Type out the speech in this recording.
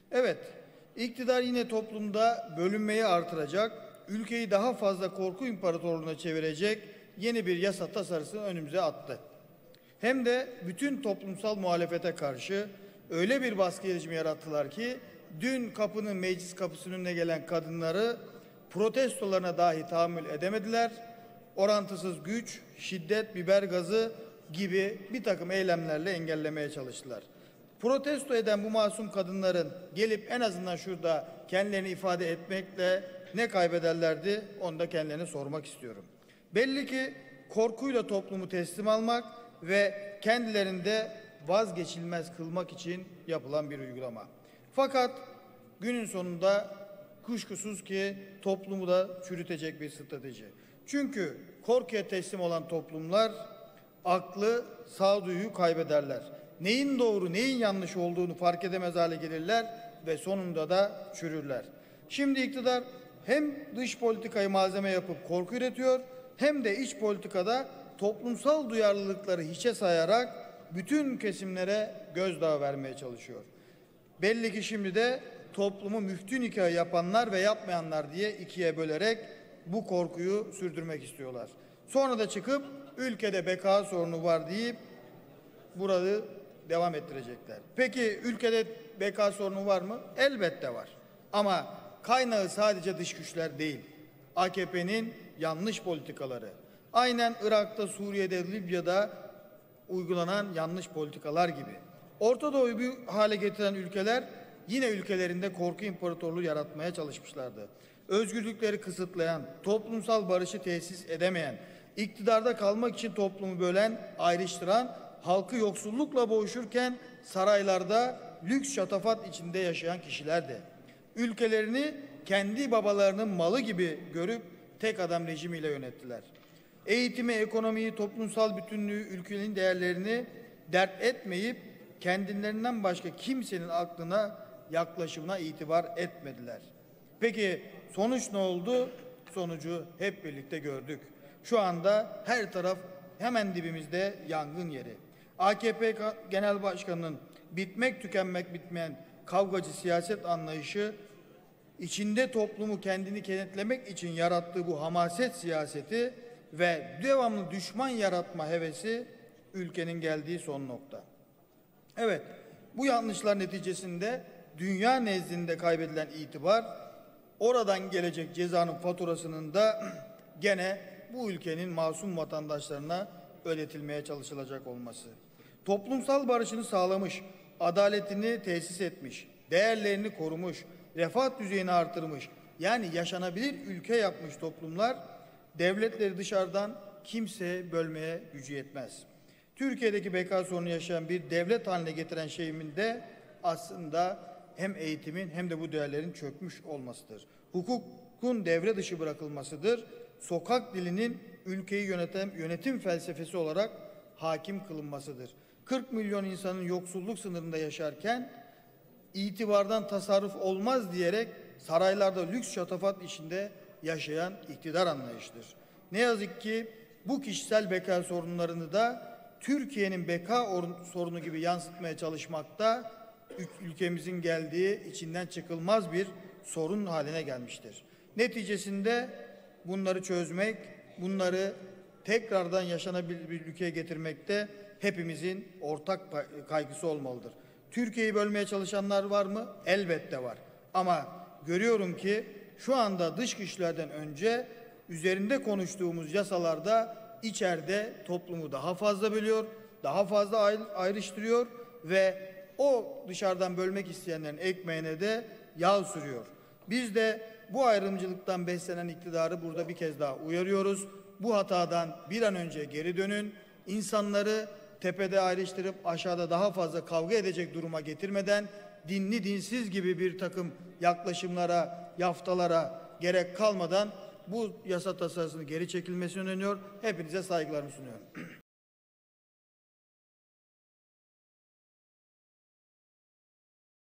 Evet, iktidar yine toplumda bölünmeyi artıracak, ülkeyi daha fazla korku imparatorluğuna çevirecek yeni bir yasa tasarısını önümüze attı. Hem de bütün toplumsal muhalefete karşı öyle bir baskı rejimi yarattılar ki dün meclis kapısının önüne gelen kadınları protestolarına dahi tahammül edemediler. Orantısız güç, şiddet, biber gazı gibi bir takım eylemlerle engellemeye çalıştılar. Protesto eden bu masum kadınların gelip en azından şurada kendilerini ifade etmekle ne kaybederlerdi, onu da kendilerine sormak istiyorum. Belli ki korkuyla toplumu teslim almak ve kendilerinde vazgeçilmez kılmak için yapılan bir uygulama. Fakat günün sonunda kuşkusuz ki toplumu da çürütecek bir strateji. Çünkü korkuya teslim olan toplumlar aklı, sağduyuyu kaybederler. Neyin doğru, neyin yanlış olduğunu fark edemez hale gelirler ve sonunda da çürürler. Şimdi iktidar hem dış politikayı malzeme yapıp korku üretiyor, hem de iç politikada toplumsal duyarlılıkları hiçe sayarak bütün kesimlere gözdağı vermeye çalışıyor. Belli ki şimdi de toplumu müftü nikahı yapanlar ve yapmayanlar diye ikiye bölerek bu korkuyu sürdürmek istiyorlar. Sonra da çıkıp ülkede beka sorunu var deyip burada devam ettirecekler. Peki ülkede beka sorunu var mı? Elbette var. Ama kaynağı sadece dış güçler değil. AKP'nin yanlış politikaları. Aynen Irak'ta, Suriye'de, Libya'da uygulanan yanlış politikalar gibi. Orta Doğu'yu bir hale getiren ülkeler yine ülkelerinde korku imparatorluğu yaratmaya çalışmışlardı. Özgürlükleri kısıtlayan, toplumsal barışı tesis edemeyen, iktidarda kalmak için toplumu bölen, ayrıştıran, halkı yoksullukla boğuşurken saraylarda lüks şatafat içinde yaşayan kişilerdi. Ülkelerini kendi babalarının malı gibi görüp tek adam rejimiyle yönettiler. Eğitimi, ekonomiyi, toplumsal bütünlüğü, ülkenin değerlerini dert etmeyip kendilerinden başka kimsenin aklına, yaklaşımına itibar etmediler. Peki sonuç ne oldu? Sonucu hep birlikte gördük. Şu anda her taraf hemen dibimizde yangın yeri. AKP Genel Başkanı'nın bitmek tükenmek bitmeyen kavgacı siyaset anlayışı, içinde toplumu kendini kenetlemek için yarattığı bu hamaset siyaseti ve devamlı düşman yaratma hevesi ülkenin geldiği son nokta. Evet, bu yanlışlar neticesinde dünya nezdinde kaybedilen itibar, oradan gelecek cezanın faturasının da gene bu ülkenin masum vatandaşlarına ödetilmeye çalışılacak olması. Toplumsal barışını sağlamış, adaletini tesis etmiş, değerlerini korumuş, refah düzeyini artırmış, yani yaşanabilir ülke yapmış toplumlar, devletleri dışarıdan kimse bölmeye gücü yetmez. Türkiye'deki beka sorunu yaşayan bir devlet haline getiren şeyimin de aslında hem eğitimin hem de bu değerlerin çökmüş olmasıdır. Hukukun devre dışı bırakılmasıdır. Sokak dilinin ülkeyi yönetim felsefesi olarak hakim kılınmasıdır. 40 milyon insanın yoksulluk sınırında yaşarken itibardan tasarruf olmaz diyerek saraylarda lüks şatafat içinde yaşayan iktidar anlayışıdır. Ne yazık ki bu kişisel beka sorunlarını da Türkiye'nin beka sorunu gibi yansıtmaya çalışmakta ülkemizin geldiği içinden çıkılmaz bir sorun haline gelmiştir. Neticesinde bunları çözmek, bunları tekrardan yaşanabilir bir ülkeye getirmekte hepimizin ortak kaygısı olmalıdır. Türkiye'yi bölmeye çalışanlar var mı? Elbette var. Ama görüyorum ki şu anda dış güçlerden önce üzerinde konuştuğumuz yasalarda içeride toplumu daha fazla bölüyor, daha fazla ayrıştırıyor ve o dışarıdan bölmek isteyenlerin ekmeğine de yağ sürüyor. Biz de bu ayrımcılıktan beslenen iktidarı burada bir kez daha uyarıyoruz. Bu hatadan bir an önce geri dönün. İnsanları tepede ayrıştırıp aşağıda daha fazla kavga edecek duruma getirmeden dinli dinsiz gibi bir takım yaklaşımlara, yaftalara gerek kalmadan bu yasa tasarısını geri çekilmesini öneriyor. Hepinize saygılarımı sunuyorum.